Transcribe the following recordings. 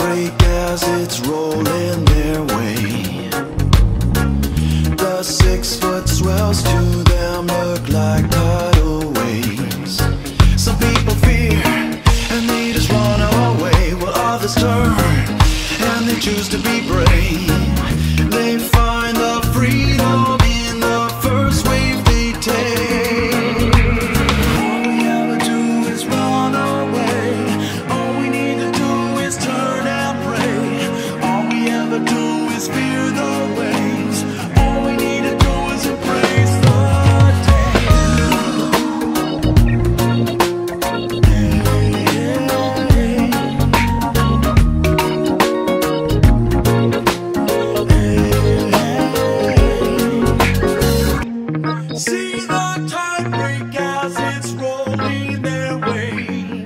break as it's rolling their way. The 6-foot swells to them look like tidal waves. Some people fear and they just run away, while others turn and they choose to be brave. They find the freedom in the first wave they take. All we ever do is run away. All we need to do is turn and pray. All we ever do is fear the waves. All we need to do is embrace the see the tide break as it's rolling their way.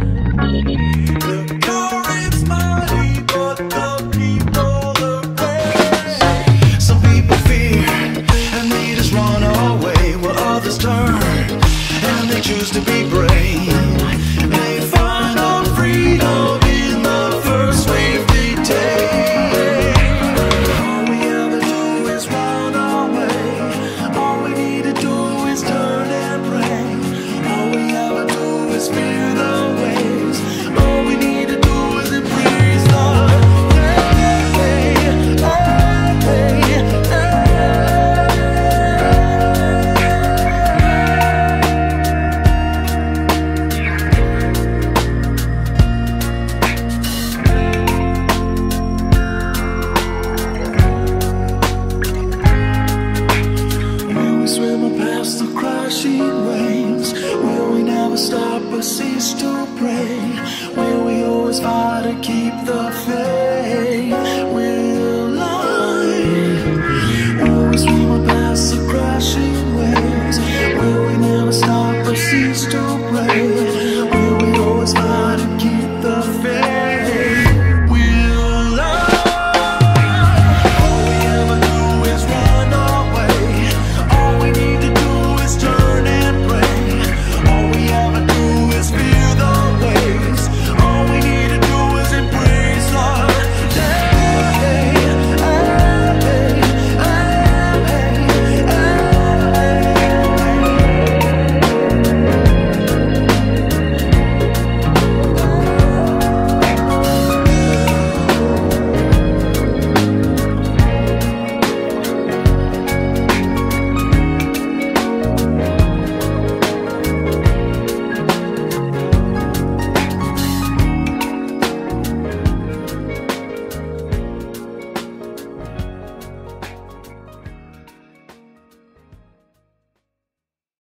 The current's mighty, but the people are brave. Some people fear and they just run away, while others turn and they choose to be brave. They find our freedom in the first wave they take. All we ever do is run away. All we need to do is turn and pray. All we ever do is fear the waves. All we need to do is embrace the Will we swim past the crashing waves? Will we never stop or cease to pray? Will we always fight to keep the faith?